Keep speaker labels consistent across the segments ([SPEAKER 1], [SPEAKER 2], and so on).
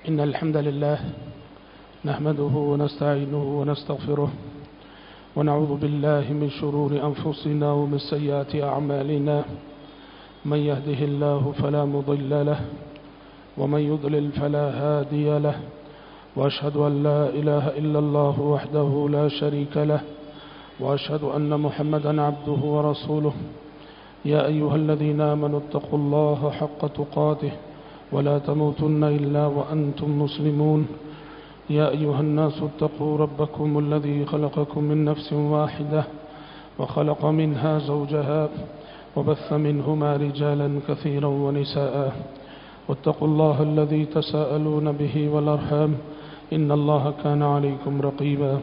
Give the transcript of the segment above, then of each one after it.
[SPEAKER 1] إن الحمد لله نحمده ونستعينه ونستغفره ونعوذ بالله من شرور أنفسنا ومن سيئات أعمالنا من يهده الله فلا مضل له ومن يضلل فلا هادي له وأشهد أن لا إله إلا الله وحده لا شريك له وأشهد أن محمدا عبده ورسوله يا أيها الذين آمنوا اتقوا الله حق تقاته ولا تموتن إلا وأنتم مسلمون يا أيها الناس اتقوا ربكم الذي خلقكم من نفس واحدة وخلق منها زوجها وبث منهما رجالا كثيرا ونساء واتقوا الله الذي تساءلون به والأرحام إن الله كان عليكم رقيبا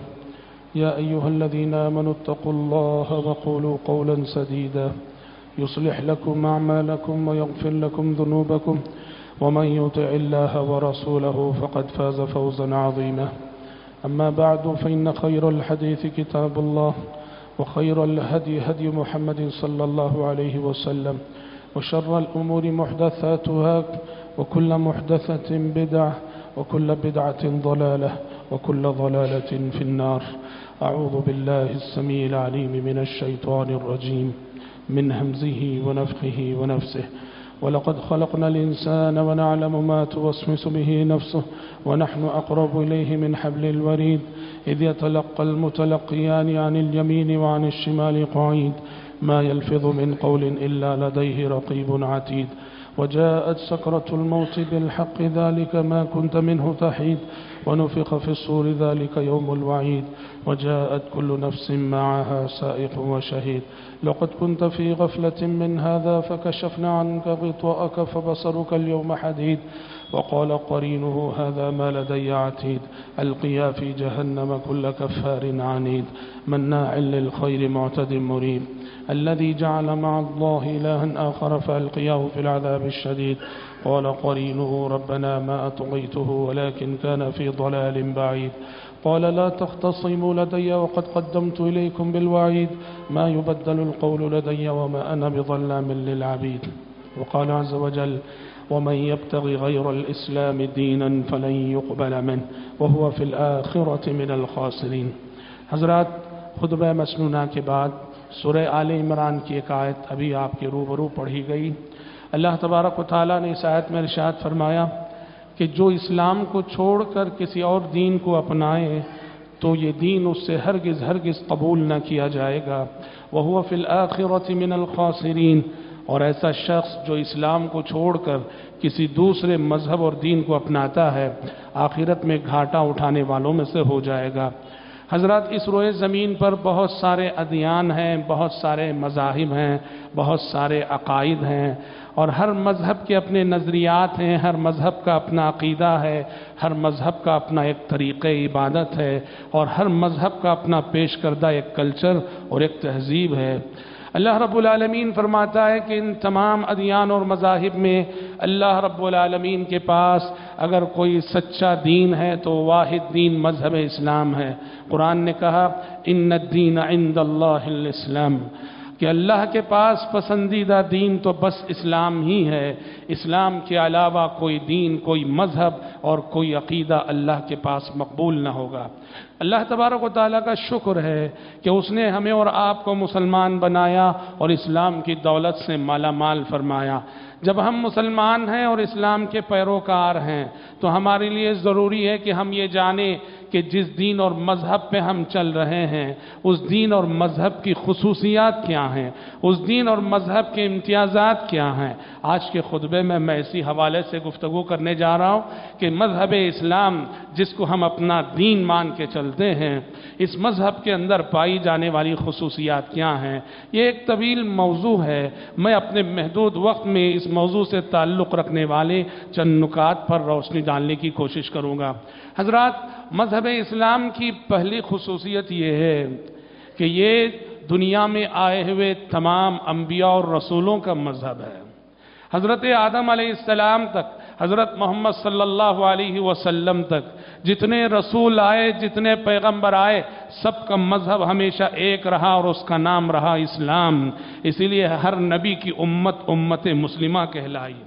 [SPEAKER 1] يا أيها الذين آمنوا اتقوا الله وقولوا قولا سديدا يصلح لكم أعمالكم ويغفر لكم ذنوبكم ومن يطع الله ورسوله فقد فاز فوزا عظيما أما بعد فإن خير الحديث كتاب الله وخير الهدي هدي محمد صلى الله عليه وسلم وشر الأمور محدثاتها وكل محدثة بدعة وكل بدعة ضلالة وكل ضلالة في النار أعوذ بالله السميع العليم من الشيطان الرجيم من همزه ونفخه ونفسه ولقد خلقنا الإنسان ونعلم ما توسوس به نفسه ونحن أقرب إليه من حبل الوريد إذ يتلقى المتلقيان عن اليمين وعن الشمال قعيد ما يلفظ من قول إلا لديه رقيب عتيد وجاءت سكرة الموت بالحق ذلك ما كنت منه تحيد ونفخ في الصور ذلك يوم الوعيد وجاءت كل نفس معها سائق وشهيد لقد كنت في غفلة من هذا فكشفنا عنك غطاءك فبصرك اليوم حديد وقال قرينه هذا ما لدي عتيد ألقيا في جهنم كل كفار عنيد مناع للخير معتد مريب الذي جعل مع الله إلها آخر فألقياه في العذاب الشديد قال قرينه ربنا ما أطغيته ولكن كان في ضلال بعيد قال لا تختصموا لدي وقد قدمت إليكم بالوعيد ما يبدل القول لدي وما أنا بظلام للعبيد وقال عز وجل ومن يبتغي غير الإسلام دينا فلن يقبل منه وهو في الآخرة من الخاسرين. حضرات، خطبہ مسنونہ کے بعد سورہ آل عمران کی ایک آیت ابھی آپ کے روبرو پڑھی گئی. اللہ تبارک و تعالیٰ نے اس آیت میں ارشاد فرمایا کہ جو اسلام کو چھوڑ کر کسی اور دین کو اپنائے تو یہ دین اس سے ہرگز قبول نہ کیا جائے گا. وَهُوَ فِي الْآخِرَةِ مِنَ الْخَاسِرِينَ، اور ایسا شخص جو اسلام کو چھوڑ کر کسی دوسرے مذہب اور دین کو اپناتا ہے آخرت میں گھاٹا اٹھانے والوں میں سے ہو جائے گا. حضرات، اس روئے زمین پر بہت سارے ادیان ہیں، بہت سارے مذاہب ہیں، بہت سارے عقائد ہیں، اور ہر مذہب کے اپنے نظریات ہیں، ہر مذہب کا اپنا عقیدہ ہے، ہر مذہب کا اپنا ایک طریقہ عبادت ہے، اور ہر مذہب کا اپنا پیش کردہ ایک کلچر اور ایک تہذیب ہے. اللہ رب العالمین فرماتا ہے کہ ان تمام ادیان اور مذاہب میں اللہ رب العالمین کے پاس اگر کوئی سچا دین ہے تو واحد دین مذہب اسلام ہے. قرآن نے کہا ان الدین عند اللہ الاسلام، کہ اللہ کے پاس پسندیدہ دین تو بس اسلام ہی ہے. اسلام کے علاوہ کوئی دین، کوئی مذہب اور کوئی عقیدہ اللہ کے پاس مقبول نہ ہوگا. اللہ تبارک و تعالیٰ کا شکر ہے کہ اس نے ہمیں اور آپ کو مسلمان بنایا اور اسلام کی دولت سے مالا مال فرمایا. جب ہم مسلمان ہیں اور اسلام کے پیروکار ہیں تو ہمارے لیے ضروری ہے کہ ہم یہ جانیں کہ جس دین اور مذہب پہ ہم چل رہے ہیں اس دین اور مذہب کی خصوصیات کیا ہیں، اس دین اور مذہب کے امتیازات کیا ہیں. آج کے خطبے میں اسی حوالے سے گفتگو کرنے جا رہا ہوں کہ مذہب اسلام جس کو ہم اپنا دین مان کے چلتے ہیں، اس مذہب کے اندر پائی جانے والی خصوصیات کیا ہیں. یہ ایک طویل موضوع ہے. میں اپنے محدود وقت میں اس موضوع سے تعلق رکھنے والے چند نکات پر روشنی ڈالنے کی کوشش کروں گا. حضرات، مذہب اسلام کی پہلی خصوصیت یہ ہے کہ یہ دنیا میں آئے ہوئے تمام انبیاء اور رسولوں کا مذہب ہے. حضرت آدم علیہ السلام تک، حضرت محمد صلی اللہ علیہ وسلم تک جتنے رسول آئے، جتنے پیغمبر آئے، سب کا مذہب ہمیشہ ایک رہا اور اس کا نام رہا اسلام. اسی لیے ہر نبی کی امت مسلمہ کہلائی.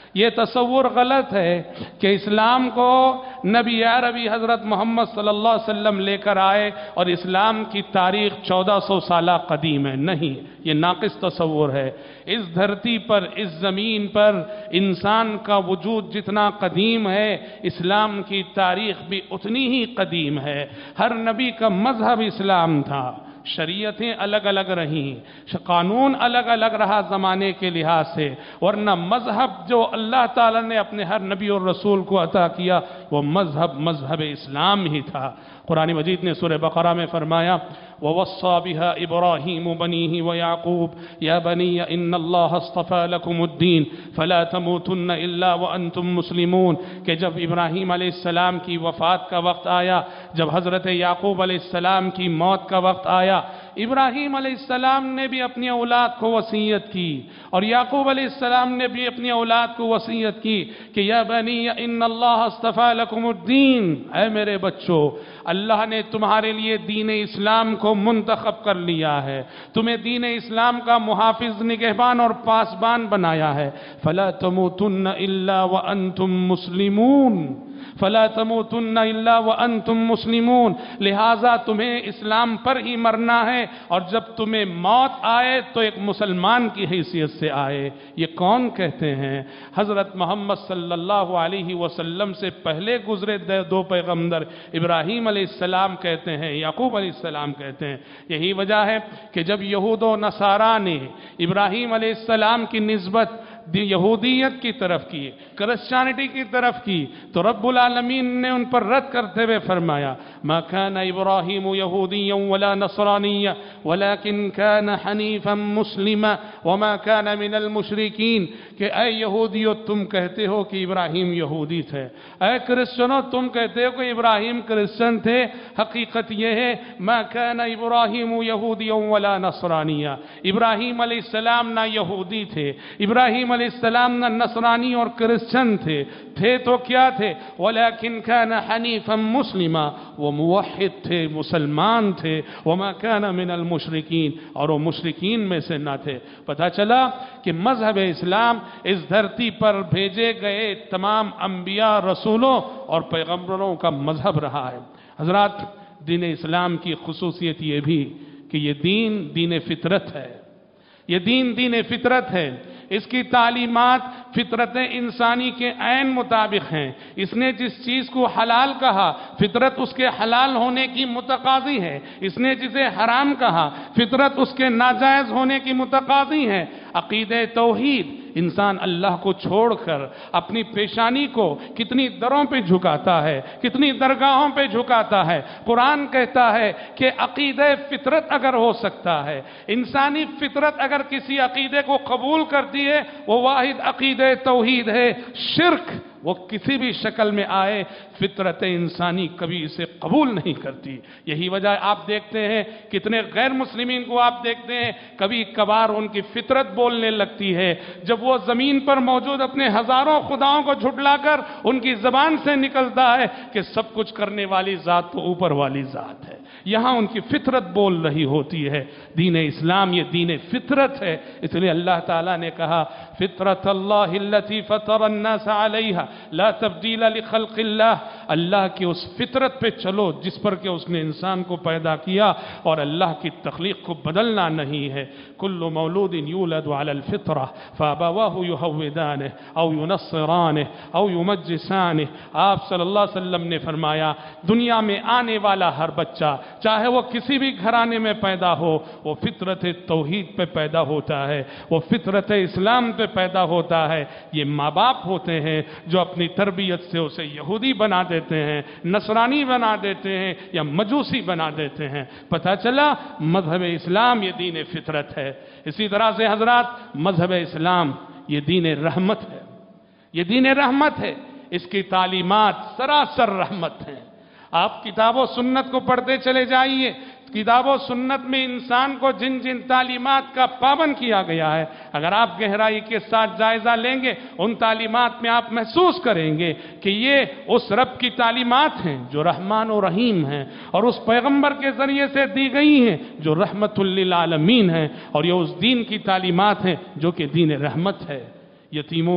[SPEAKER 1] یہ تصور غلط ہے کہ اسلام کو نبی عربی حضرت محمد صلی اللہ علیہ وسلم لے کر آئے اور اسلام کی تاریخ 1400 سالہ قدیم ہے. نہیں، یہ ناقص تصور ہے. اس دھرتی پر، اس زمین پر انسان کا وجود جتنا قدیم ہے، اسلام کی تاریخ بھی اتنی ہی قدیم ہے. ہر نبی کا مذہب اسلام تھا، شریعتیں الگ الگ رہیں، قانون الگ الگ رہا زمانے کے لحاظ سے، ورنہ مذہب جو اللہ تعالیٰ نے اپنے ہر نبی اور رسول کو عطا کیا وہ مذہب اسلام ہی تھا. قرآن مجید نے سورہ بقرہ میں فرمایا وَوَصَّى بِهَا إِبْرَاهِيمُ بَنِيهِ وَيَعْقُوبُ يَا بَنِيَّ إِنَّ اللَّهَ اصْطَفَى لَكُمُ الدِّينَ فَلَا تَمُوتُنَّ إِلَّا وَأَنْتُمْ مُسْلِمُونَ. کہ جب ابراہیم علیہ السلام کی وفات کا وقت آیا، جب حضرت یعقوب علیہ السلام کی موت کا وقت آیا، ابراہیم علیہ السلام نے بھی اپنی اولاد کو وصیت کی اور یعقوب علیہ السلام نے بھی اپنی اولاد کو وصیت کی کہ یا بنی ان اللہ اصطفیٰ لکم الدین، اے میرے بچوں، اللہ نے تمہارے لیے دین اسلام کو منتخب کر لیا ہے، تمہیں دین اسلام کا محافظ، نگہبان اور پاسبان بنایا ہے. فلا تموتن الا وانتم مسلمون، فلا تموتن الا وانتم مسلمون. لہٰذا تمہیں اسلام پر ہی مرنا ہے، اور جب تمہیں موت آئے تو ایک مسلمان کی حیثیت سے آئے. یہ کون کہتے ہیں؟ حضرت محمد صلی اللہ علیہ وسلم سے پہلے گزرے دو پیغمبر ابراہیم علیہ السلام کہتے ہیں، یعقوب علیہ السلام کہتے ہیں. یہی وجہ ہے کہ جب یہود و نصارہ نے ابراہیم علیہ السلام کی نسبت یہودیت کی طرف کی، کرسچانٹی کی طرف کی، تو رب العالمین نے ان پر رد کرتے ہوئے فرمایا ما كان ابراہیم یہودیا ولا نصرانیا ولكن كان حنیفا مسلما وما كان من المشرکین. کہ اے یہودیو تم کہتے ہو کہ ابراہیم یہودی تھے، اے کرسچنوں تم کہتے ہو کہ ابراہیم کرسچن تھے. حقیقت یہ ہے ما كان ابراہیم یہودیا ولا نصرانیا، ابراہیم علیہ السلام نہ یہودی تھے، ابراہیم علیہ السلام نہ نصرانی اور کرسچن تھے تو کیا تھے؟ ولیکن کان حنیفا مسلما، وہ موحد تھے، مسلمان تھے. وما کان من المشرکین، اور وہ مشرکین میں سے نہ تھے. پتہ چلا کہ مذہب اسلام اس دھرتی پر بھیجے گئے تمام انبیاء، رسولوں اور پیغمبروں کا مذہب رہا ہے. حضرات، دین اسلام کی خصوصیت یہ بھی کہ یہ دین فطرت ہے. یہ دین فطرت ہے. اس کی تعلیمات فطرت انسانی کے عین مطابق ہیں. اس نے جس چیز کو حلال کہا، فطرت اس کے حلال ہونے کی متقاضی ہے. اس نے جسے حرام کہا، فطرت اس کے ناجائز ہونے کی متقاضی ہے. عقیدہ توحید، انسان اللہ کو چھوڑ کر اپنی پیشانی کو کتنی دروں پہ جھکاتا ہے، کتنی درگاہوں پہ جھکاتا ہے. قرآن کہتا ہے کہ عقیدہ فطرت اگر ہو سکتا ہے، انسانی فطرت اگر کسی عقیدے کو قبول کرتی ہے، وہ واحد عقیدہ توحید ہے. شرک وہ کسی بھی شکل میں آئے، فطرت انسانی کبھی اسے قبول نہیں کرتی. یہی وجہ آپ دیکھتے ہیں کتنے غیر مسلمین کو آپ دیکھتے ہیں کبھی کبھار ان کی فطرت بولنے لگتی ہے جب وہ زمین پر موجود اپنے ہزاروں خداؤں کو جھٹلا کر ان کی زبان سے نکلتا ہے کہ سب کچھ کرنے والی ذات تو اوپر والی ذات ہے. یہاں ان کی فطرت بول رہی ہوتی ہے. دین اسلام یہ دین فطرت ہے. اس لیے اللہ تعالیٰ نے کہا فطرت اللہ التي فطر الناس علیہا لا تبدیل لخلق اللہ. اللہ کی اس فطرت پہ چلو جس پر کہ اس نے انسان کو پیدا کیا، اور اللہ کی تخلیق کو بدلنا نہیں ہے. کل مولود یولد علی الفطرہ فابواہ یہودانہ او ینصرانہ او یمجسانہ. آپ صلی اللہ علیہ وسلم نے فرمایا دنیا میں آنے والا ہر بچہ چاہے وہ کسی بھی گھرانے میں پیدا ہو، وہ فطرت توحید پہ پیدا ہوتا ہے، وہ فطرت اسلام پہ پیدا ہوتا ہے. یہ ماں باپ ہوتے ہیں جو اپنی تربیت سے اسے یہودی بنا دیتے ہیں، نصرانی بنا دیتے ہیں یا مجوسی بنا دیتے ہیں. پتہ چلا مذہب اسلام یہ دین فطرت ہے. اسی طرح سے حضرات مذہب اسلام یہ دین رحمت ہے. یہ دین رحمت ہے. اس کی تعلیمات سراسر رحمت ہیں. آپ کتاب و سنت کو پڑھتے چلے جائیے. کتاب و سنت میں انسان کو جن جن تعلیمات کا پابند کیا گیا ہے، اگر آپ گہرائی کے ساتھ جائزہ لیں گے ان تعلیمات میں آپ محسوس کریں گے کہ یہ اس رب کی تعلیمات ہیں جو رحمان و رحیم ہیں، اور اس پیغمبر کے ذریعے سے دی گئی ہیں جو رحمت للعالمین ہیں، اور یہ اس دین کی تعلیمات ہیں جو کہ دین رحمت ہے. یتیموں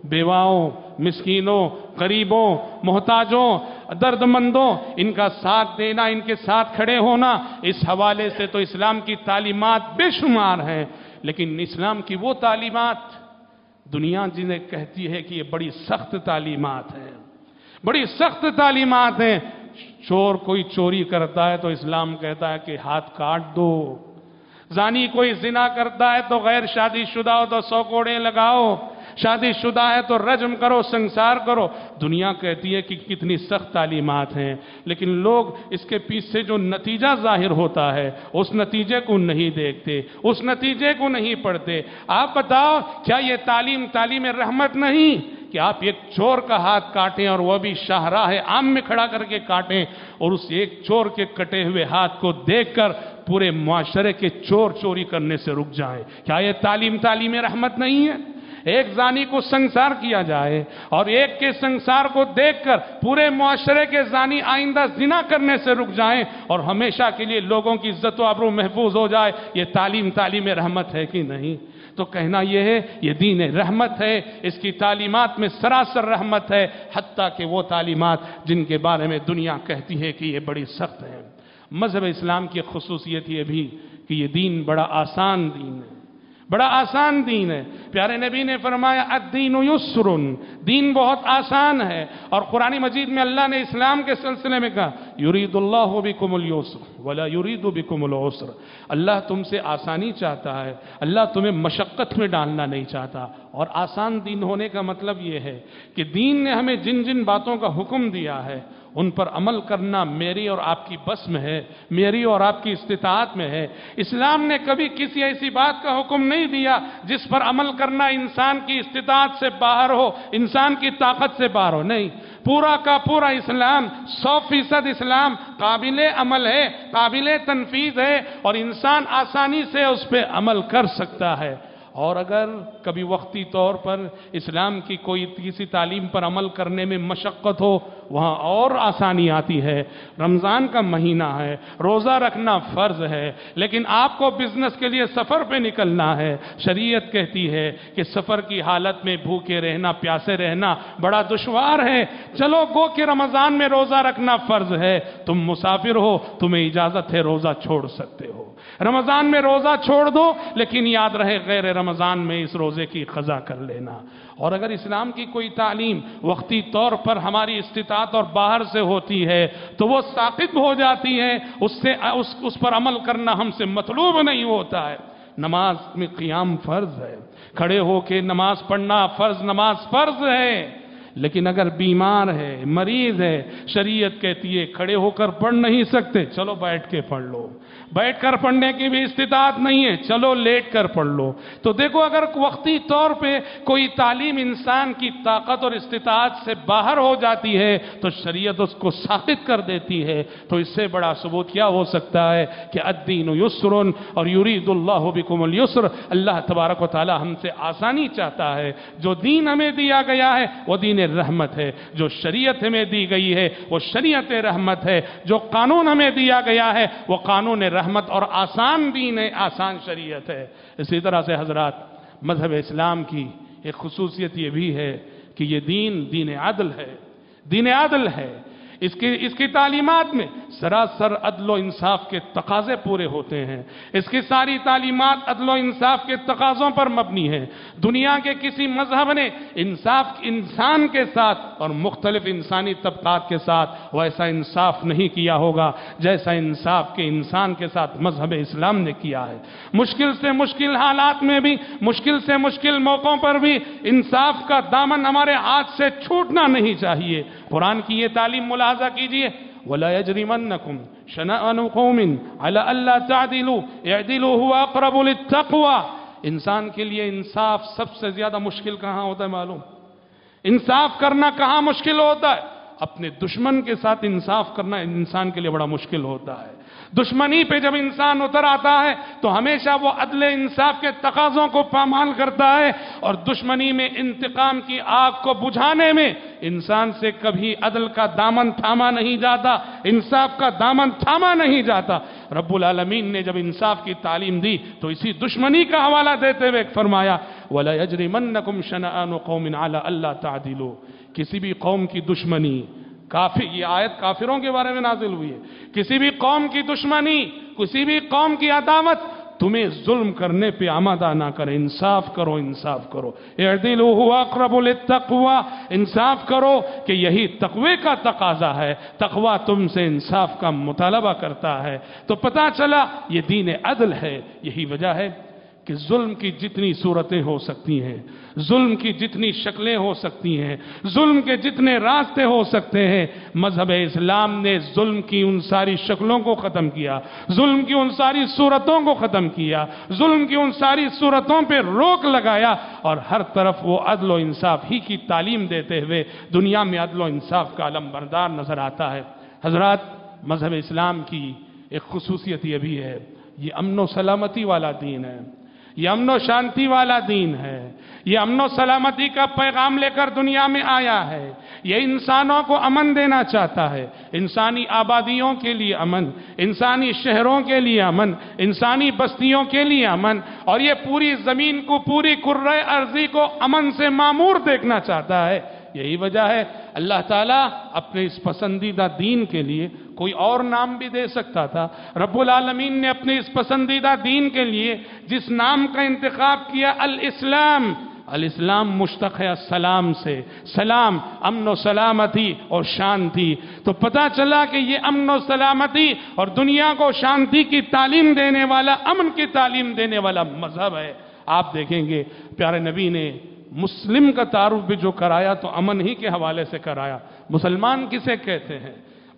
[SPEAKER 1] بیواؤں، مسکینوں، غریبوں، محتاجوں، درد مندوں، ان کا ساتھ دینا، ان کے ساتھ کھڑے ہونا، اس حوالے سے تو اسلام کی تعلیمات بے شمار ہیں۔ لیکن اسلام کی وہ تعلیمات دنیا جنہیں کہتی ہے کہ یہ بڑی سخت تعلیمات ہیں، بڑی سخت تعلیمات ہیں۔ چور کوئی چوری کرتا ہے تو اسلام کہتا ہے کہ ہاتھ کاٹ دو، زانی کوئی زنا کرتا ہے تو غیر شادی شدہ ہو تو 100 کوڑے لگاؤ، شادی شدہ ہے تو رجم کرو، سنسار کرو۔ دنیا کہتی ہے کہ کتنی سخت تعلیمات ہیں، لیکن لوگ اس کے پیچھے جو نتیجہ ظاہر ہوتا ہے اس نتیجے کو نہیں دیکھتے، اس نتیجے کو نہیں پڑھتے۔ آپ بتاؤ کیا یہ تعلیم رحمت نہیں کہ آپ ایک چور کا ہاتھ کاٹیں اور وہ بھی شاہراہ عام میں کھڑا کر کے کاٹیں، اور اس ایک چور کے کٹے ہوئے ہاتھ کو دیکھ کر پورے معاشرے کے چور چوری کرنے سے رک جائیں؟ کیا یہ تعلیم رحمت نہیں ہے؟ ایک زانی کو سنسار کیا جائے اور ایک کے سنسار کو دیکھ کر پورے معاشرے کے زانی آئندہ زنا کرنے سے رک جائیں اور ہمیشہ کے لیے لوگوں کی عزت و آبرو محفوظ ہو جائے، یہ تعلیم رحمت ہے کہ نہیں؟ تو کہنا یہ ہے یہ دین رحمت ہے، اس کی تعلیمات میں سراسر رحمت ہے، حتیٰ کہ وہ تعلیمات جن کے بارے میں دنیا کہتی ہے کہ یہ بڑی سخت ہیں۔ مذہب اسلام کی خصوصیت یہ بھی کہ یہ دین بڑا آسان دین ہے، بڑا آسان دین ہے۔ پیارے نبی نے فرمایا الدین یسر، دین بہت آسان ہے۔ اور قرآن مجید میں اللہ نے اسلام کے سلسلے میں کہا یرید اللہ بکم الیسر ولا یرید بکم العسر، اللہ تم سے آسانی چاہتا ہے، اللہ تمہیں مشقت میں ڈالنا نہیں چاہتا۔ اور آسان دین ہونے کا مطلب یہ ہے کہ دین نے ہمیں جن جن باتوں کا حکم دیا ہے ان پر عمل کرنا میری اور آپ کی بس میں ہے، میری اور آپ کی استطاعت میں ہے۔ اسلام نے کبھی کسی ایسی بات کا حکم نہیں دیا جس پر عمل کرنا انسان کی استطاعت سے باہر ہو، انسان کی طاقت سے باہر ہو، نہیں۔ پورا کا پورا اسلام 100% اسلام قابل عمل ہے، قابل تنفیذ ہے، اور انسان آسانی سے اس پہ عمل کر سکتا ہے۔ اور اگر کبھی وقتی طور پر اسلام کی کوئی کسی تعلیم پر عمل کرنے میں مشقت ہو، وہاں اور آسانی آتی ہے۔ رمضان کا مہینہ ہے، روزہ رکھنا فرض ہے، لیکن آپ کو بزنس کے لیے سفر پہ نکلنا ہے۔ شریعت کہتی ہے کہ سفر کی حالت میں بھوکے رہنا، پیاسے رہنا بڑا دشوار ہے، چلو گو کہ رمضان میں روزہ رکھنا فرض ہے، تم مسافر ہو، تمہیں اجازت ہے روزہ چھوڑ سکتے ہو، رمضان میں روزہ چھوڑ دو، لیکن یاد رہے غیر رمضان میں اس روزے کی قضا کر لینا۔ اور اگر اسلام کی کوئی تعلیم وقتی طور پر ہماری استطاعت اور باہر سے ہوتی ہے تو وہ ساقط ہو جاتی ہے، اس پر عمل کرنا ہم سے مطلوب نہیں ہوتا ہے۔ نماز میں قیام فرض ہے، کھڑے ہو کے نماز پڑھنا فرض، نماز فرض ہے، لیکن اگر بیمار ہے، مریض ہے، شریعت کہتی ہے کھڑے ہو کر پڑھ نہیں سکتے، چلو بیٹھ کے پڑھ لو، بیٹھ کر پڑھنے کی بھی استطاعت نہیں ہے، چلو لیٹ کر پڑھ لو۔ تو دیکھو اگر وقتی طور پہ کوئی تعلیم انسان کی طاقت اور استطاعت سے باہر ہو جاتی ہے تو شریعت اس کو ساقط کر دیتی ہے۔ تو اس سے بڑا ثبوت کیا ہو سکتا ہے کہ الدین یسر اور یرید اللہ بکم الیسر، اللہ تبارک و تعالی ہم سے آسانی چاہتا ہے۔ جو دین ہمیں دیا گیا ہے وہ دین رحمت ہے، جو شریعت ہمیں دی گئی ہے وہ شریعت رحمت ہے، جو قانون ہمیں دیا گیا ہے وہ قانون رحمت اور آسان دین ہے، آسان شریعت ہے۔ اسی طرح سے حضرات مذہب اسلام کی ایک خصوصیت یہ بھی ہے کہ یہ دین عدل ہے، دین عدل ہے۔ اس کی تعلیمات میں سراسر عدل و انصاف کے تقاضے پورے ہوتے ہیں، اس کی ساری تعلیمات عدل و انصاف کے تقاضوں پر مبنی ہے۔ دنیا کے کسی مذہب نے انصاف انسان کے ساتھ اور مختلف انسانی طبقات کے ساتھ ویسا انصاف نہیں کیا ہوگا جیسا انصاف کے انسان کے ساتھ مذہب اسلام نے کیا ہے۔ مشکل سے مشکل حالات میں بھی، مشکل سے مشکل موقعوں پر بھی انصاف کا دامن ہمارے ہاتھ سے چھوٹنا نہیں چاہیے۔ قرآن کی یہ تعلیم ملاحظہ کیجئے، وَلَا يَجْرِمَنَّكُمْ شَنَآنُ قَوْمٍ عَلَىٰ أَلَّا تَعْدِلُوا اعْدِلُوا هُوَ أَقْرَبُ لِلتَّقْوَىٰ۔ انسان کے لیے انصاف سب سے زیادہ مشکل کہاں ہوتا ہے معلوم؟ انصاف کرنا کہاں مشکل ہوتا ہے؟ اپنے دشمن کے ساتھ انصاف کرنا انسان کے لیے بڑا مشکل ہوتا ہے۔ دشمنی پہ جب انسان اتر آتا ہے تو ہمیشہ وہ عدل انصاف کے تقاضوں کو پامال کرتا ہے، اور دشمنی میں انتقام کی آگ کو بجھانے میں انسان سے کبھی عدل کا دامن تھاما نہیں جاتا، انصاف کا دامن تھاما نہیں جاتا۔ رب العالمین نے جب انصاف کی تعلیم دی تو اسی دشمنی کا حوالہ دیتے ہوئے فرمایا وَلَا يَجْرِمَنَّكُمْ شَنَآنُ قَوْمٍ عَلَىٰ أَلَّا تَعْدِلُوا، کسی بھی قوم کی دشمنی، یہ آیت کافروں کے بارے میں نازل ہوئی ہے، کسی بھی قوم کی دشمنی، کسی بھی قوم کی عداوت تمہیں ظلم کرنے پہ آمادہ نہ کرے، انصاف کرو، انصاف کرو، اعدلوا هو اقرب للتقوی، انصاف کرو کہ یہی تقوی کا تقاضا ہے، تقوی تم سے انصاف کا مطالبہ کرتا ہے۔ تو پتہ چلا یہ دین عدل ہے۔ یہی وجہ ہے کہ ظلم کی جتنی صورتیں ہو سکتی ہیں، ظلم کی جتنی شکلیں ہو سکتی ہیں، ظلم کے جتنے راستے ہو سکتے ہیں، مذہب اسلام نے ظلم کی ان ساری شکلوں کو ختم کیا، ظلم کی ان ساری صورتوں کو ختم کیا، ظلم کی ان ساری صورتوں پہ روک لگایا، اور ہر طرف وہ عدل و انصاف ہی کی تعلیم دیتے ہوئے دنیا میں عدل و انصاف کا علم بردار نظر آتا ہے۔ حضرات، مذہب اسلام کی ایک خصوصیت یہ بھی ہے، یہ امن و سلامتی والا دین ہے، یہ امن و شانتی والا دین ہے، یہ امن و سلامتی کا پیغام لے کر دنیا میں آیا ہے، یہ انسانوں کو امن دینا چاہتا ہے، انسانی آبادیوں کے لیے امن، انسانی شہروں کے لیے امن، انسانی بستیوں کے لیے امن، اور یہ پوری زمین کو، پوری کرۂ ارضی کو امن سے معمور دیکھنا چاہتا ہے۔ یہی وجہ ہے اللہ تعالیٰ اپنے اس پسندیدہ دین کے لیے کوئی اور نام بھی دے سکتا تھا۔ رب العالمین نے اپنے اس پسندیدہ دین کے لیے جس نام کا انتخاب کیا، الاسلام، الاسلام مشتق ہے السلام سے، سلام، امن و سلامتی اور شانتی۔ تو پتہ چلا کہ یہ امن و سلامتی اور دنیا کو شانتی کی تعلیم دینے والا، امن کی تعلیم دینے والا مذہب ہے۔ آپ دیکھیں گے پیارے نبی نے مسلم کا تعارف بھی جو کرایا تو امن ہی کے حوالے سے کرایا۔ مسلمان کسے کہتے ہیں؟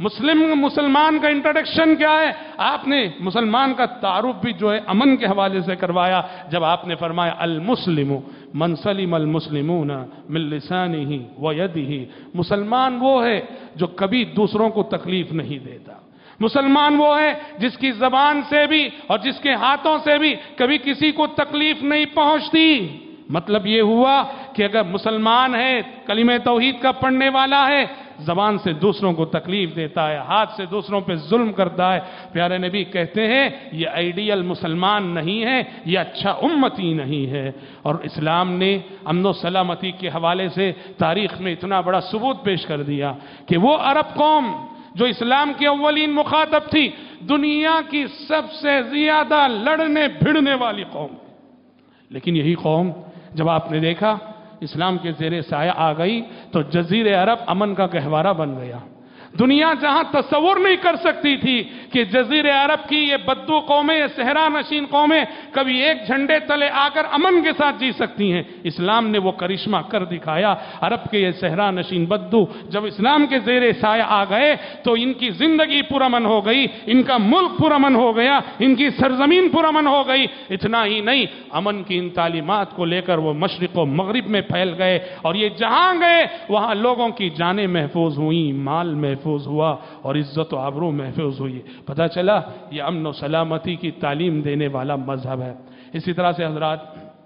[SPEAKER 1] مسلمان کا انٹروڈکشن کیا ہے؟ آپ نے مسلمان کا تعارف بھی جو ہے امن کے حوالے سے کروایا، جب آپ نے فرمایا المسلم من سلم المسلمون من لسانہ ویدہ، مسلمان وہ ہے جو کبھی دوسروں کو تکلیف نہیں دیتا، مسلمان وہ ہے جس کی زبان سے بھی اور جس کے ہاتھوں سے بھی کبھی کسی کو تکلیف نہیں پہنچتی۔ مطلب یہ ہوا کہ اگر مسلمان ہے، کلمہ توحید کا پڑھنے والا ہے، زبان سے دوسروں کو تکلیف دیتا ہے، ہاتھ سے دوسروں پہ ظلم کرتا ہے، پیارے نبی کہتے ہیں یہ آئیڈیل مسلمان نہیں ہے، یہ اچھا امتی نہیں ہے۔ اور اسلام نے امن و سلامتی کے حوالے سے تاریخ میں اتنا بڑا ثبوت پیش کر دیا کہ وہ عرب قوم جو اسلام کی اولین مخاطب تھی، دنیا کی سب سے زیادہ لڑنے بھڑنے والی قوم، لیکن یہی قوم جب آپ نے دیکھا اسلام کے زیر سایہ آ گئی تو جزیرہ عرب امن کا گہوارہ بن گیا۔ دنیا جہاں تصور نہیں کر سکتی تھی کہ جزیرہ عرب کی یہ بدو قومیں، یہ صحرا نشین قومیں کبھی ایک جھنڈے تلے آ کر امن کے ساتھ جی سکتی ہیں، اسلام نے وہ کرشمہ کر دکھایا۔ عرب کے یہ صحرا نشین بدو جب اسلام کے زیر سایہ آ گئے تو ان کی زندگی پرامن ہو گئی، ان کا ملک پرامن ہو گیا، ان کی سرزمین پرامن ہو گئی۔ اتنا ہی نہیں، امن کی ان تعلیمات کو لے کر وہ مشرق و مغرب میں پھیل گئے، اور یہ جہاں گئے وہاں لوگوں کی جانیں محفوظ ہوئیں، مال محفوظ ہوا اور عزت و آبرو محفوظ ہوئی۔ پتہ چلا یہ امن و سلامتی کی تعلیم دینے والا مذہب ہے۔ اسی طرح سے حضرات،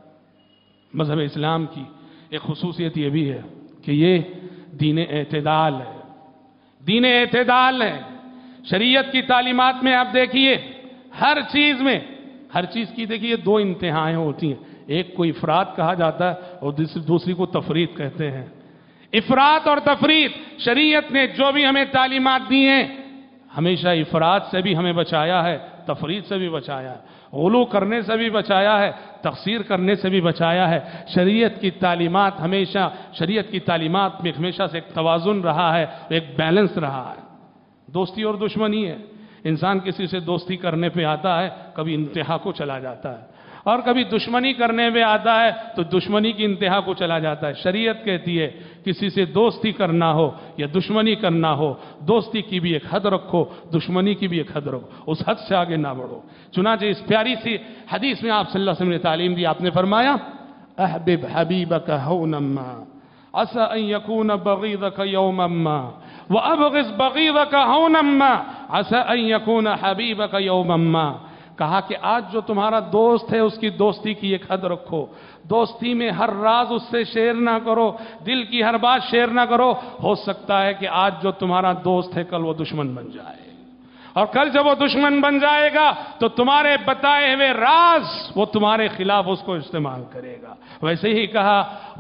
[SPEAKER 1] مذہب اسلام کی ایک خصوصیت یہ بھی ہے کہ یہ دین اعتدال ہے، دین اعتدال ہے۔ شریعت کی تعلیمات میں آپ دیکھیے ہر چیز میں، ہر چیز کی دیکھیے دو انتہائیں ہوتی ہیں، ایک کو افراط کہا جاتا ہے اور دوسری کو تفریط کہتے ہیں۔ افراط اور تفریط، شریعت نے جو بھی ہمیں تعلیمات دی ہیں ہمیشہ افراط سے بھی ہمیں بچایا ہے، تفریط سے بھی بچایا ہے، غلو کرنے سے بھی بچایا ہے، تقصیر کرنے سے بھی بچایا ہے۔ شریعت کی تعلیمات ہمیشہ، شریعت کی تعلیمات میں ہمیشہ سے ایک توازن رہا ہے، ایک بیلنس رہا ہے۔ دوستی اور دشمنی ہے، انسان کسی سے دوستی کرنے پہ آتا ہے کبھی انتہا کو چلا جاتا ہے، اور کبھی دشمنی کرنے پہ آتا ہے تو دشمنی کی انتہا کو چلا جاتا ہے۔ شریعت کہتی ہے کسی سے دوستی کرنا ہو یا دشمنی کرنا ہو، دوستی کی بھی ایک حد رکھو، دشمنی کی بھی ایک حد رکھو، اس حد سے آگے نہ بڑھو۔ چنانچہ اس پیاری سی حدیث میں آپ صلی اللہ علیہ وسلم نے تعلیم دی، آپ نے فرمایا احبب حبیبک ہونا ما عسى ان يكون بغيضك يوما ما وابغض بغيضك ہونا ما عسى ان يكون حبيبك يوما ما، کہا کہ آج جو تمہارا دوست ہے اس کی دوستی کی ایک حد رکھو، دوستی میں ہر راز اس سے شیئر نہ کرو، دل کی ہر بات شیئر نہ کرو، ہو سکتا ہے کہ آج جو تمہارا دوست ہے کل وہ دشمن بن جائے، اور کل جب وہ دشمن بن جائے گا تو تمہارے بتائے ہوئے راز وہ تمہارے خلاف اس کو استعمال کرے گا۔ ویسے ہی کہا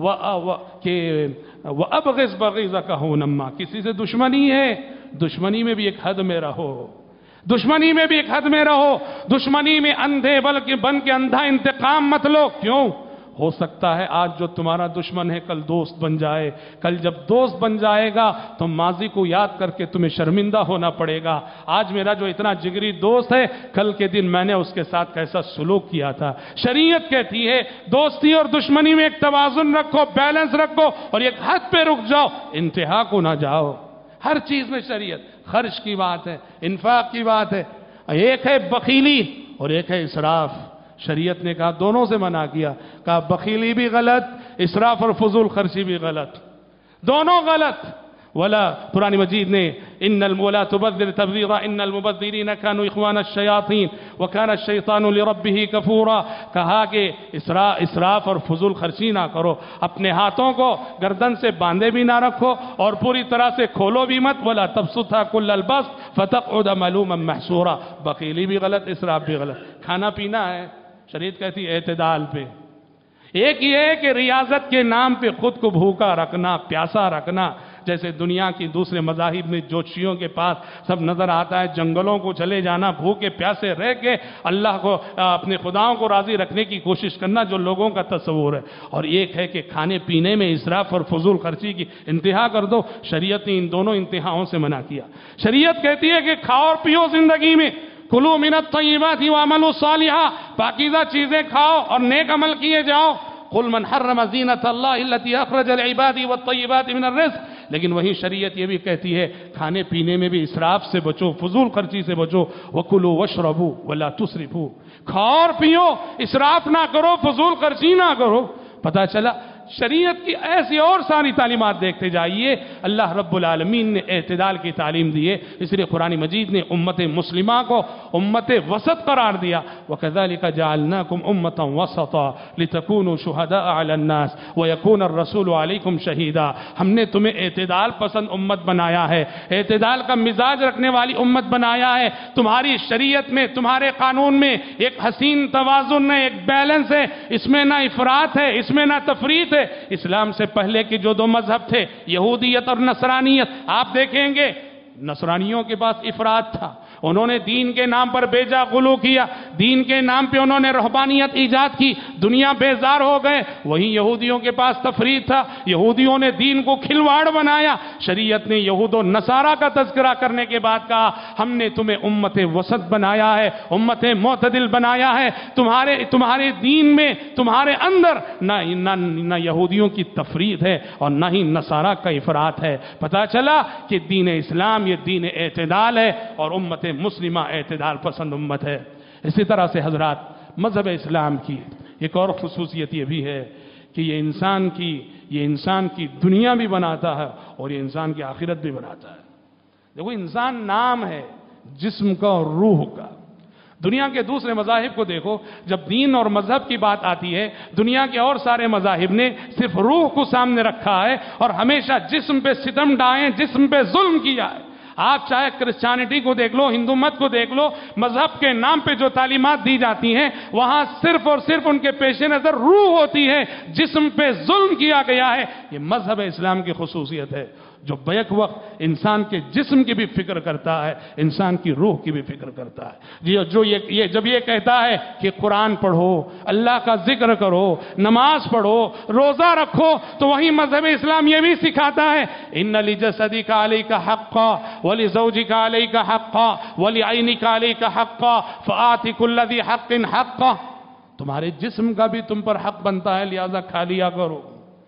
[SPEAKER 1] کہ وَأَبْغِضْ بَغِيضَكَ هُنَمَّا، کسی سے دشمنی ہے، دشمنی میں بھی ایک حد میں رہو، دشمنی میں بھی ایک حد میں رہو، دشمنی میں اندھے بلکہ بن کے اندھا انتقام مت لو۔ کیوں؟ ہو سکتا ہے آج جو تمہارا دشمن ہے کل دوست بن جائے، کل جب دوست بن جائے گا تو ماضی کو یاد کر کے تمہیں شرمندہ ہونا پڑے گا، آج میرا جو اتنا جگری دوست ہے کل کے دن میں نے اس کے ساتھ کیسا سلوک کیا تھا۔ شریعت کہتی ہے دوستی اور دشمنی میں ایک توازن رکھو، بیلنس رکھو، اور ایک حد پہ رک جاؤ، انتہا کو نہ جاؤ۔ ہر چیز میں شریعت، خرچ کی بات ہے، انفاق کی بات ہے، ایک ہے بخیلی اور ایک ہے اسراف، شریعت نے کہا دونوں سے منع کیا، کہا بخیلی بھی غلط، اسراف اور فضول خرچی بھی غلط، دونوں غلط۔ ولا قرآن مجید نے ان ولا تبذر تبذیرا ان المبذرین كانوا اخوان الشیاطین وكان الشیطان لربه کفورا، کہا کہ اسراف اور فضول خرچی نہ کرو، اپنے ہاتھوں کو گردن سے باندھے بھی نہ رکھو اور پوری طرح سے کھولو بھی مت، ولا تبسطها كل البسط فتقعد ملوما محسورا، بخیلی بھی غلط، اسراف بھی غلط۔ کھانا پینا ہے، شریعت کہتی ہے اعتدال پہ۔ ایک یہ ہے کہ ریاضت کے نام پہ خود کو بھوکا رکھنا، پیاسا رکھنا، جیسے دنیا کی دوسرے مذاہب میں جوتشیوں کے پاس سب نظر آتا ہے، جنگلوں کو چلے جانا، بھوکے پیاسے رہ کے اللہ کو اپنے خداؤں کو راضی رکھنے کی کوشش کرنا، جو لوگوں کا تصور ہے۔ اور ایک ہے کہ کھانے پینے میں اسراف اور فضول خرچی کی انتہا کر دو، شریعت نے ان دونوں انتہاؤں سے منع کیا۔ شریعت کہتی ہے کہ کھاؤ اور پیو زندگی میں، کلوا من الطیبات واعملوا صالحا، پاکیزہ چیزیں کھاؤ اور نیک عمل کیے جاؤ۔ قل من حرم زینت اللہ التي اخرج لعباده والطیبات من الرزق، لیکن وہی شریعت یہ بھی کہتی ہے کھانے پینے میں بھی اسراف سے بچو، فضول خرچی سے بچو، وکلوا واشربوا ولا تسرفوا، کھاؤ اور پیو، اسراف نہ کرو، فضول خرچی نہ کرو۔ پتہ چلا شریعت کی ایسی اور ساری تعلیمات دیکھتے جائیے، اللہ رب العالمین نے اعتدال کی تعلیم دی ہے، اس لیے قرآن مجید نے امت مسلمہ کو امت وسط قرار دیا۔ وَكَذَلِكَ جَعَلْنَاكُمْ أُمَّةً وَسَطًا لِتَكُونُوا شُهَدَاءَ عَلَى النَّاسِ وَيَكُونَ الرَّسُولُ عَلَيْكُمْ شَهِيدًا، ہم نے تمہیں اعتدال پسند امت بنایا ہے، اعتدال کا مزاج رکھنے والی امت بنایا ہے، تمہاری شریعت میں، تمہارے قانون میں ایک حسین توازن ہے، ایک بیلنس ہے، اس میں نہ افراط ہے، اس میں نہ تفریط ہے۔ اسلام سے پہلے کے جو دو مذہب تھے، یہودیت اور نصرانیت، آپ دیکھیں گے نصرانیوں کے پاس افراط تھا، انہوں نے دین کے نام پر بیجا غلو کیا، دین کے نام پہ انہوں نے رہبانیت ایجاد کی، دنیا بیزار ہو گئے۔ وہیں یہودیوں کے پاس تفریط تھا، یہودیوں نے دین کو کھلواڑ بنایا۔ شریعت نے یہود و نصارہ کا تذکرہ کرنے کے بعد کہا ہم نے تمہیں امت وسط بنایا ہے، امت معتدل بنایا ہے، تمہارے دین میں، تمہارے اندر نہ یہودیوں کی تفریط ہے اور نہ ہی نصارہ کا افراط ہے۔ پتہ چلا کہ دین اسلام یہ دین اعتدال ہے اور امت مسلمہ اعتدال پسند امت ہے۔ اسی طرح سے حضرات مذہب اسلام کی ایک اور خصوصیت یہ بھی ہے کہ یہ انسان کی دنیا بھی بناتا ہے اور یہ انسان کی آخرت بھی بناتا ہے۔ دیکھو انسان نام ہے جسم کا اور روح کا۔ دنیا کے دوسرے مذاہب کو دیکھو، جب دین اور مذہب کی بات آتی ہے دنیا کے اور سارے مذاہب نے صرف روح کو سامنے رکھا ہے اور ہمیشہ جسم پہ ستم ڈھائیں، جسم پہ ظلم کیا ہے۔ آپ چاہے کرسچینٹی کو دیکھ لو، ہندو مت کو دیکھ لو، مذہب کے نام پہ جو تعلیمات دی جاتی ہیں وہاں صرف اور صرف ان کے پیش نظر روح ہوتی ہے، جسم پہ ظلم کیا گیا ہے۔ یہ مذہب اسلام کی خصوصیت ہے جو بیک وقت انسان کے جسم کی بھی فکر کرتا ہے، انسان کی روح کی بھی فکر کرتا ہے۔ جب یہ کہتا ہے کہ قرآن پڑھو، اللہ کا ذکر کرو، نماز پڑھو، روزہ رکھو، تو وہی مذہب اسلام یہ بھی سکھاتا ہے ان لجسدک علیک حقا ولزوجک علیک حقا ولعینک علیک حقا فآت کل ذی حق حقا، تمہارے جسم کا بھی تم پر حق بنتا ہے، لہذا کھا لیا کرو،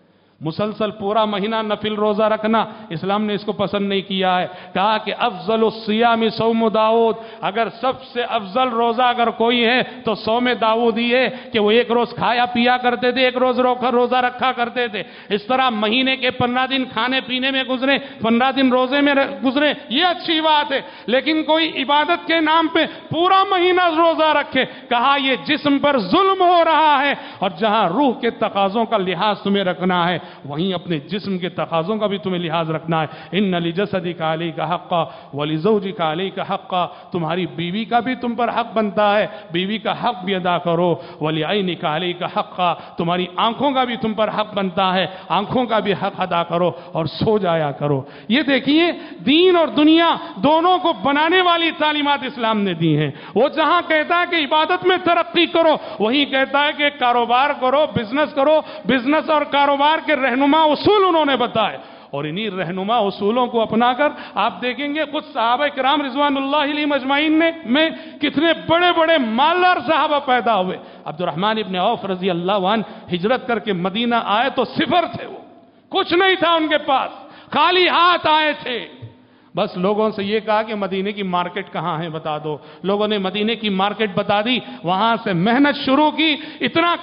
[SPEAKER 1] مسلسل پورا مہینہ نفل روزہ رکھنا اسلام نے اس کو پسند نہیں کیا ہے. کہا کہ افضل الصیام صوم داؤد، اگر سب سے افضل روزہ اگر کوئی ہے تو صوم داؤد ہی ہے کہ وہ ایک روز کھایا پیا کرتے تھے، ایک روز روزہ رکھا کرتے تھے. اس طرح مہینے کے 15 دن کھانے پینے میں گزرے، 15 دن روزے میں گزرے، یہ اچھی بات ہے. لیکن کوئی عبادت کے نام پہ پورا مہینہ روزہ رکھے، کہا یہ جسم پر ظلم ہو رہا ہے. اور جہاں روح کے تقاضوں کا لحاظ تمہیں رکھنا ہے وہیں اپنے جسم کے تقاضوں کا بھی تمہیں لحاظ رکھنا ہے. ان لجسدک علیک حقا ولزوجک علیک حقا، تمہاری بیوی کا بھی تم پر حق بنتا ہے، بیوی کا حق بھی ادا کرو. ولعینک علیک حقا، تمہاری آنکھوں کا بھی تم پر حق بنتا ہے، آنکھوں کا بھی حق ادا کرو اور سو جایا کرو. یہ دیکھیے دین اور دنیا دونوں کو بنانے والی تعلیمات اسلام نے دی ہیں. وہ جہاں کہتا ہے کہ عبادت میں ترقی کرو، وہیں کہتا ہے کہ کاروبار کرو، بزنس کرو. بزنس اور کاروبار کے رہنما اصول انہوں نے بتائے، اور انہی رہنما اصولوں کو اپنا کر آپ دیکھیں گے خود صحابہ کرام رضوان اللہ علیہم اجمعین میں کتنے بڑے بڑے مالدار صحابہ پیدا ہوئے. عبد الرحمن ابن عوف رضی اللہ عنہ ہجرت کر کے مدینہ آئے تو صفر تھے، وہ کچھ نہیں تھا ان کے پاس، خالی ہاتھ آئے تھے. بس لوگوں سے یہ کہا کہ مدینے کی مارکیٹ کہاں ہے بتا دو. لوگوں نے مدینے کی مارکیٹ بتا دی، وہاں سے محنت شروع کی، اتنا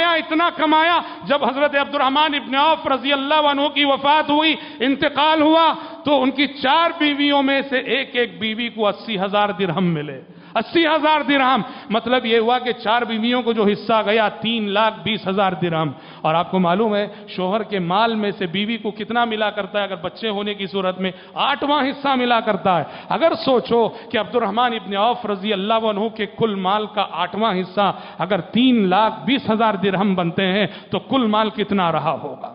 [SPEAKER 1] کمایا. جب حضرت عبد الرحمن ابن عوف رضی اللہ عنہ کی وفات ہوئی، انتقال ہوا، تو ان کی 4 بیویوں میں سے ایک بیوی کو 80,000 درہم ملے. 80,000 درہم، مطلب یہ ہوا کہ 4 بیویوں کو جو حصہ گیا 3,20,000 درہم. اور آپ کو معلوم ہے شوہر کے مال میں سے بیوی کو کتنا ملا کرتا ہے؟ اگر بچے ہونے کی صورت میں 8واں حصہ ملا کرتا ہے. اگر سوچو کہ عبد الرحمن ابن عوف رضی اللہ عنہ کے کل مال کا 8واں حصہ اگر 3,20,000 درہم بنتے ہیں تو کل مال کتنا رہا ہوگا؟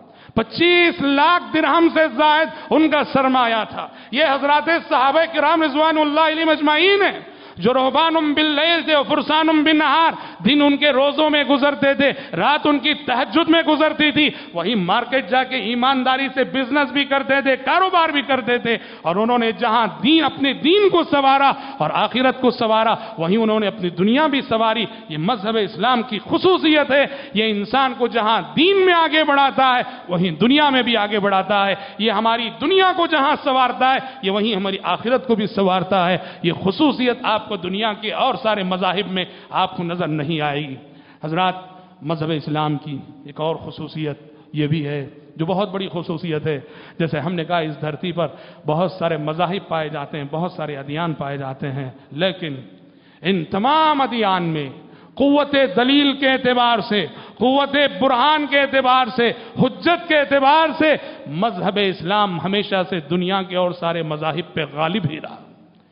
[SPEAKER 1] 25 لاکھ درہم سے زائد ان کا سرمایہ تھا. یہ حضرات صحابہ کرام رضوان اللہ علیہم اجمعین ہیں جو رہبان باللیل تھے اور فرسان بالنہار، دن ان کے روزوں میں گزرتے تھے، رات ان کی تہجد میں گزرتی تھی. وہی مارکیٹ جا کے ایمانداری سے بزنس بھی کرتے تھے، کاروبار بھی کرتے تھے. اور انہوں نے جہاں اپنے دین کو سنوارا اور آخرت کو سنوارا، وہیں انہوں نے اپنی دنیا بھی سنواری. یہ مذہب اسلام کی خصوصیت ہے، یہ انسان کو جہاں دین میں آگے بڑھاتا ہے وہیں دنیا میں بھی آگے بڑھاتا ہے. یہ ہماری دنیا کو جہاں سنوارتا ہے یہ وہیں ہماری آخرت کو بھی سنوارتا ہے. یہ خصوصیت آپ کو دنیا کے اور سارے مذاہب میں آپ کو نظر نہیں آئے گی. حضرات مذہب اسلام کی ایک اور خصوصیت یہ بھی ہے جو بہت بڑی خصوصیت ہے. جیسے ہم نے کہا اس دھرتی پر بہت سارے مذاہب پائے جاتے ہیں، بہت سارے ادیان پائے جاتے ہیں، لیکن ان تمام ادیان میں قوت دلیل کے اعتبار سے، قوت برہان کے اعتبار سے، حجت کے اعتبار سے مذہب اسلام ہمیشہ سے دنیا کے اور سارے مذاہب پہ غالب ہی رہا.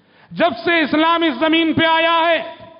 [SPEAKER 1] جب سے اسلام اس زمین پہ آیا ہے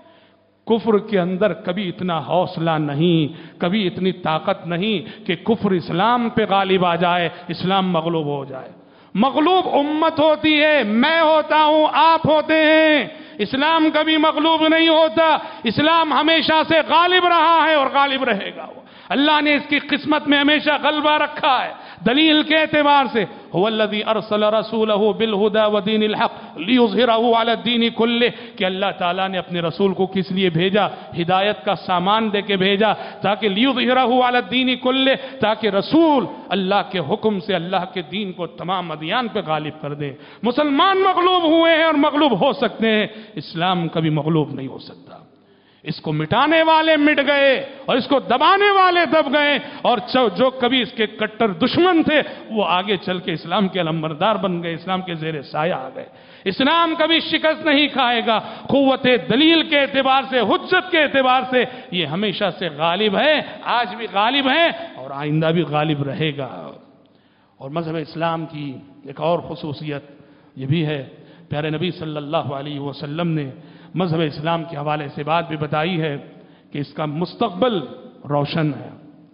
[SPEAKER 1] کفر کے اندر کبھی اتنا حوصلہ نہیں، کبھی اتنی طاقت نہیں کہ کفر اسلام پہ غالب آ جائے، اسلام مغلوب ہو جائے. مغلوب امت ہوتی ہے، میں ہوتا ہوں، آپ ہوتے ہیں. اسلام کبھی مغلوب نہیں ہوتا، اسلام ہمیشہ سے غالب رہا ہے اور غالب رہے گا. اللہ نے اس کی قسمت میں ہمیشہ غلبہ رکھا ہے. دلیل کے اعتبار سے هو الذي ارسل رسوله بالهدى ودين الحق ليظهره على الدين كله، کہ اللہ تعالیٰ نے اپنے رسول کو کس لیے بھیجا؟ ہدایت کا سامان دے کے بھیجا تاکہ ليظهره على الدين كله، تاکہ رسول اللہ کے حکم سے اللہ کے دین کو تمام ادیان پہ غالب کر دیں. مسلمان مغلوب ہوئے ہیں اور مغلوب ہو سکتے ہیں، اسلام کبھی مغلوب نہیں ہو سکتا. اس کو مٹانے والے مٹ گئے اور اس کو دبانے والے دب گئے، اور جو کبھی اس کے کٹر دشمن تھے وہ آگے چل کے اسلام کے علمبردار بن گئے، اسلام کے زیر سایہ آ گئے. اسلام کبھی شکست نہیں کھائے گا. قوت دلیل کے اعتبار سے، حجت کے اعتبار سے یہ ہمیشہ سے غالب ہے، آج بھی غالب ہے اور آئندہ بھی غالب رہے گا. اور مذہب اسلام کی ایک اور خصوصیت یہ بھی ہے، پیارے نبی صلی اللہ علیہ وسلم نے مذہب اسلام کے حوالے سے بات بھی بتائی ہے کہ اس کا مستقبل روشن ہے.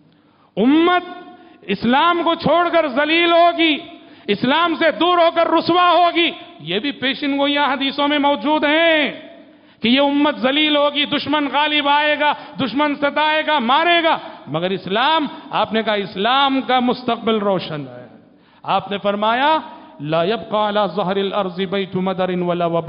[SPEAKER 1] امت اسلام کو چھوڑ کر ذلیل ہوگی، اسلام سے دور ہو کر رسوا ہوگی. یہ بھی پیشن گوئیاں حدیثوں میں موجود ہیں کہ یہ امت ذلیل ہوگی، دشمن غالب آئے گا، دشمن ستائے گا، مارے گا. مگر اسلام، آپ نے کہا اسلام کا مستقبل روشن ہے. آپ نے فرمایا لا يبقى على ظهر الارض بيت مدر ولا وبر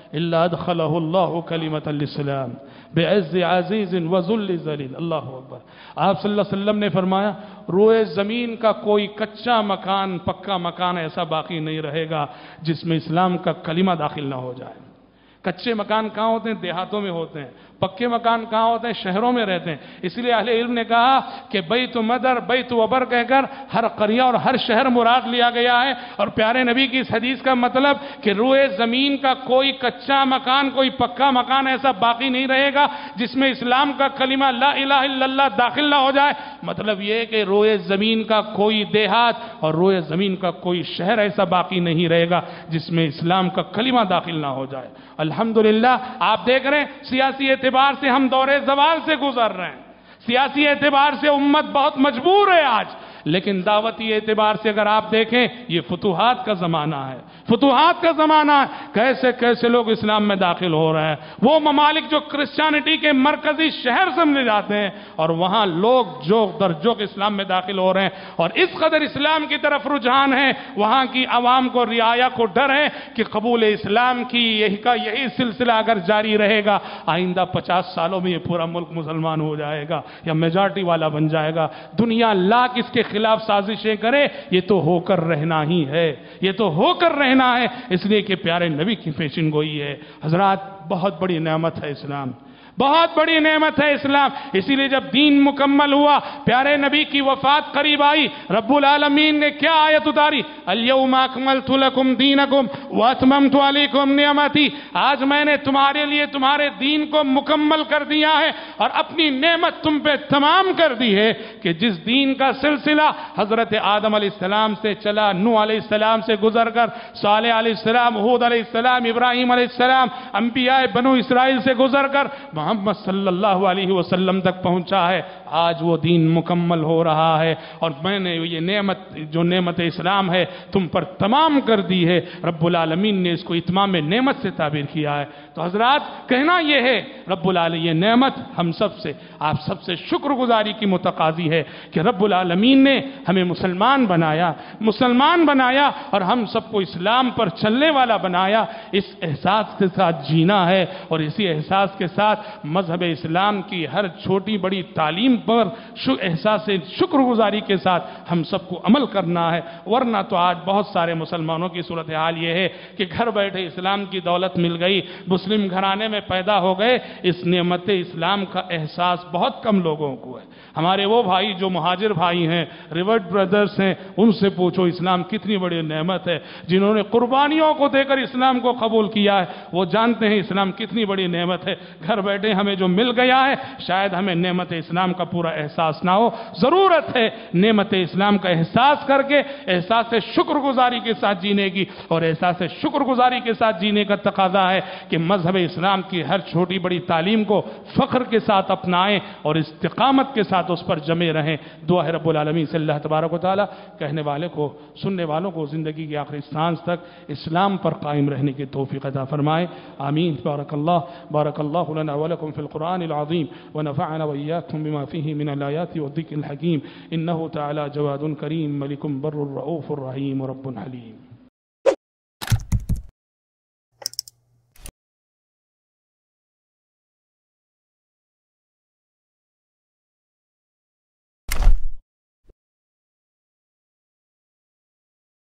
[SPEAKER 1] الا ادخلہ اللہ کلمۃ الاسلام بعز عزیز وذل ذلیل. اللہ اکبر. آپ صلی اللہ علیہ وسلم نے فرمایا روئے زمین کا کوئی کچا مکان پکا مکان ایسا باقی نہیں رہے گا جس میں اسلام کا کلمہ داخل نہ ہو جائے. کچے مکان کہاں ہوتے ہیں؟ دیہاتوں میں ہوتے ہیں. پکے مکان کہاں ہوتے ہیں؟ شہروں میں رہتے ہیں. اس لیے اہل علم نے کہا کہ بیت مدر بیت وبر کہہ کر ہر قریہ اور ہر شہر مراد لیا گیا ہے. اور پیارے نبی کی اس حدیث کا مطلب کہ روئے زمین کا کوئی کچا مکان کوئی پکا مکان ایسا باقی نہیں رہے گا جس میں اسلام کا کلمہ لا الہ الا اللہ داخل نہ ہو جائے. مطلب یہ کہ روئے زمین کا کوئی دیہات اور روئے زمین کا کوئی شہر ایسا باقی نہیں رہے گا جس میں اسلام کا کلمہ داخل نہ ہو جائے. الحمدللہ آپ دیکھ رہے ہیں سیاسی اعتبار سے ہم دور زوال سے گزر رہے ہیں. سیاسی اعتبار سے امت بہت مجبور ہے آج، لیکن دعوتی اعتبار سے اگر آپ دیکھیں یہ فتوحات کا زمانہ ہے. فتوحات کا زمانہ ہے. کیسے کیسے لوگ اسلام میں داخل ہو رہے ہیں. وہ ممالک جو کرسچینٹی کے مرکزی شہر سمجھے جاتے ہیں اور وہاں لوگ جو درجوق اسلام میں داخل ہو رہے ہیں اور اس قدر اسلام کی طرف رجحان ہے. وہاں کی عوام کو رعایا کو ڈر ہے کہ قبول اسلام کی یہی سلسلہ اگر جاری رہے گا آئندہ 50 سالوں میں یہ پورا ملک مسلمان ہو جائے گا یا میجارٹی والا بن جائے گا. دنیا لاکھ اس کے خلاف سازشیں کرے یہ تو ہو کر رہنا ہی ہے. یہ تو ہو کر رہنا ہے. اس لیے کہ پیارے نبی کی پیشن گوئی ہے. حضرات بہت بڑی نعمت ہے اسلام، بہت بڑی نعمت ہے اسلام. اسی لیے جب دین مکمل ہوا پیارے نبی کی وفات قریب آئی رب العالمین نے کیا آیت اتاری؟ الیوم اکملت لکم دینکم واتممت علیکم نعمتی. آج میں نے تمہارے لیے تمہارے دین کو مکمل کر دیا ہے اور اپنی نعمت تم پہ تمام کر دی ہے کہ جس دین کا سلسلہ حضرت آدم علیہ السلام سے چلا، نوح علیہ السلام سے گزر کر صالح علیہ السلام، ہود علیہ السلام، ابراہیم علیہ السلام، انبیاء بنو اسرائیل سے گزر کر محمد صلی اللہ علیہ وسلم تک پہنچا ہے. آج وہ دین مکمل ہو رہا ہے اور میں نے یہ نعمت جو نعمت اسلام ہے تم پر تمام کر دی ہے. رب العالمین نے اس کو اتمام نعمت سے تعبیر کیا ہے. تو حضرات کہنا یہ ہے رب العالمین یہ نعمت ہم سب سے آپ سب سے شکر گزاری کی متقاضی ہے کہ رب العالمین نے ہمیں مسلمان بنایا اور ہم سب کو اسلام پر چلنے والا بنایا. اس احساس کے ساتھ جینا ہے اور اسی احساس کے ساتھ مذہب اسلام کی ہر چھوٹی بڑی تعلیم پر احساس شکر گزاری کے ساتھ ہم سب کو عمل کرنا ہے. ورنہ تو آج بہت سارے مسلمانوں کی صورتحال یہ ہے کہ گھر بیٹھے اسلام کی دولت مل گئی، مسلم گھرانے میں پیدا ہو گئے، اس نعمت اسلام کا احساس بہت کم لوگوں کو ہے. ہمارے وہ بھائی جو مہاجر بھائی ہیں، ریورٹ بردرز ہیں، ان سے پوچھو اسلام کتنی بڑی نعمت ہے. جنہوں نے قربانیوں کو دے کر اسلام کو قبول کیا ہے وہ جانتے ہیں اسلام کتنی بڑی نعمت ہے. گھر بیٹھے ہمیں جو مل گیا ہے شاید ہمیں نعمت اسلام کا پورا احساس نہ ہو. ضرورت ہے نعمت اسلام کا احساس کر کے احساس شکر گزاری کے ساتھ جینے کی، اور احساس شکر گزاری کے ساتھ جینے کا تقاضا ہے کہ مذہب اسلام کی ہر چھوٹی بڑی تعلیم کو فخر کے ساتھ اپنائیں اور استقامت کے ساتھ اس پر جمے رہیں. دعا ہے رب العالمین سے اللہ تبارک و تعالی کہنے والے کو سننے والوں کو زندگی کی آخری سانس تک اسلام پر قائم رہنے کی توفیق عطا فرمائے. آمین. بارک اللہ لنا ولکم فی القرآن العظیم ونفعنا وإياكم بما فيه من الآيات والذكر الحكيم إنه تعالى جواد كريم ملك بر رؤوف رحيم رب حليم.